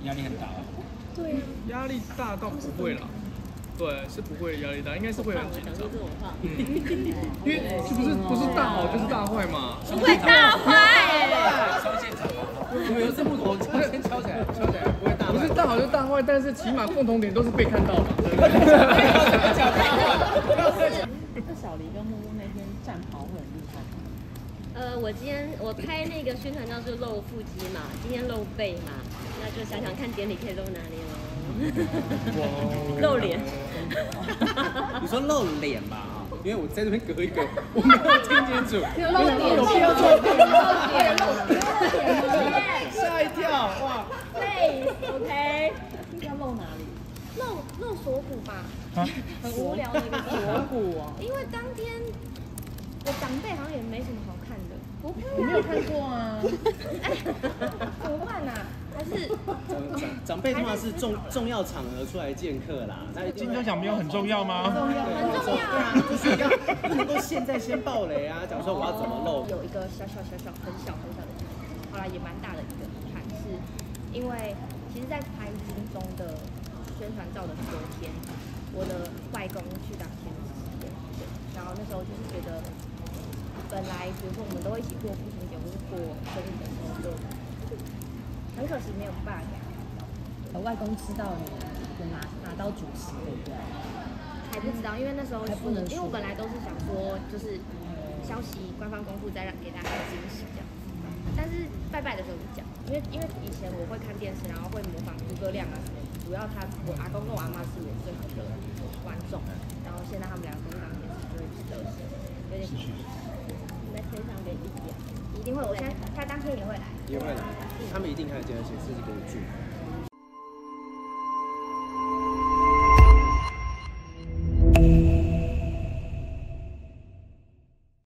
压力很大。 对啊， 压力大倒不会啦。对，是不会压力大，应该是会很紧张。因为不是大好就是大坏嘛。 不会大坏。 双线场嘛，我们有字幕头，先敲起来，不会大坏。 不是大好就大坏，但是起码共同点都是被看到嘛。 那小黎跟木木那天战袍会很厉害。 我拍那个宣传照是露腹肌嘛，今天露背嘛，那就想想看典礼可以露哪里喽。露脸。 你说露脸吧啊，因为我在这边隔一个，我没有听清楚。 露脸， 有必要做露脸， 吓一跳哇！ 对 ，OK。 要露哪里？ 露锁骨吧，很无聊的一个地锁方。 骨哦。 因为当天我长辈好像也没什么好看的。不会我没有看过啊。 怎么办啊？还是长辈通常是重要场合出来见客啦。 金钟奖没有很重要吗？ 很重要啊！ 就是要不能够现在先爆雷啊！假如说我要怎么露？ 有一个小很小的遗憾，好啦，也蛮大的一个遗憾，是因为其实，在拍金钟的宣传照的昨天，我的外公去当天使，然后那时候就是觉得，本来比如说我们都会一起过父亲节或是过生日的时候，就很可惜没有办法给他看到。 外公知道你有拿到主持，对不对？ 还不知道，因为那时候还不能说， 因为我本来都是想说，就是消息官方公布再让给大家惊喜这样。但是拜拜的时候就讲，因为以前我会看电视，然后会模仿诸葛亮啊什么，主要我阿公跟我阿妈是我最好的观众，然后现在他们两个都当天使，就会值得有点在天上给一点，一定会，我现在他当天也会来， 也会来，他们一定看得见，而且是一个剧。